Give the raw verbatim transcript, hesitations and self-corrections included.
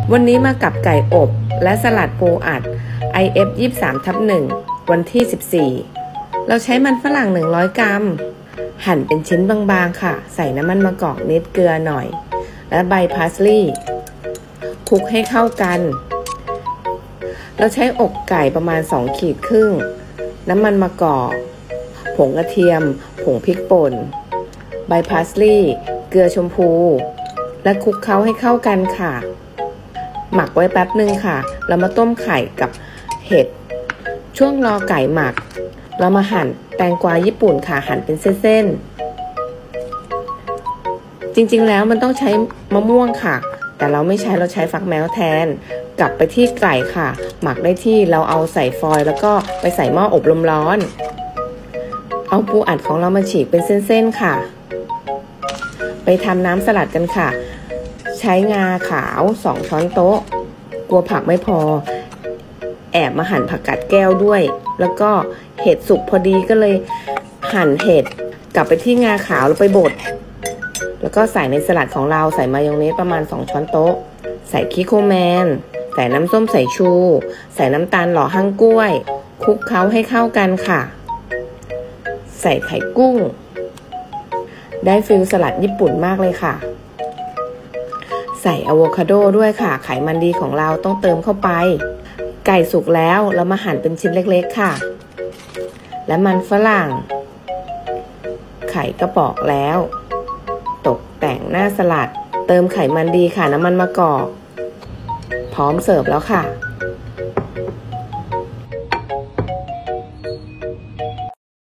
วันนี้มากับไก่อบและสลัดปูอัด ไอ เอฟ ยี่สิบสาม ทับ หนึ่ง วันที่สิบสี่เราใช้มันฝรั่งหนึ่งร้อยกรัมหั่นเป็นชิ้นบางๆค่ะใส่น้ำมันมะกอกนิดเกลือหน่อยและใบพาสลีย์คลุกให้เข้ากันเราใช้อกไก่ประมาณสองขีดครึ่งน้ำมันมะกอกผงกระเทียมผงพริกป่นใบพาสลีย์เกลือชมพูและคลุกเคล้าให้เข้ากันค่ะหมักไว้แป๊บนึงค่ะเรามาต้มไข่กับเห็ดช่วงรอไก่หมักเรามาหั่นแตงกวาญี่ปุ่นค่ะหั่นเป็นเส้นๆจริงๆแล้วมันต้องใช้มะม่วงค่ะแต่เราไม่ใช้เราใช้ฟักแมวแทนกลับไปที่ไก่ค่ะหมักได้ที่เราเอาใส่ฟอยล์แล้วก็ไปใส่หม้ออบลมร้อนเอาปูอัดของเรามาฉีกเป็นเส้นๆค่ะไปทำน้ำสลัดกันค่ะใช้งาขาวสองช้อนโต๊ะกลัวผักไม่พอแอบมาหั่นผักกาดแก้วด้วยแล้วก็เห็ดสุกพอดีก็เลยหั่นเห็ดกลับไปที่งาขาวแล้วไปบดแล้วก็ใส่ในสลัดของเราใส่มายองเนสประมาณสองช้อนโต๊ะใส่คิโคแมนใส่น้ำส้มสายชูใส่น้ำตาลหล่อหั่งกล้วยคลุกเคล้าให้เข้ากันค่ะใส่ไข่กุ้งได้ฟิลสลัดญี่ปุ่นมากเลยค่ะใส่อะโวคาโดด้วยค่ะไขมันดีของเราต้องเติมเข้าไปไก่สุกแล้วเรามาหั่นเป็นชิ้นเล็กๆค่ะและมันฝรั่งไข่ก็ปอกแล้วตกแต่งหน้าสลัดเติมไขมันดีค่ะน้ำมันมะกอกพร้อมเสิร์ฟแล้วค่ะ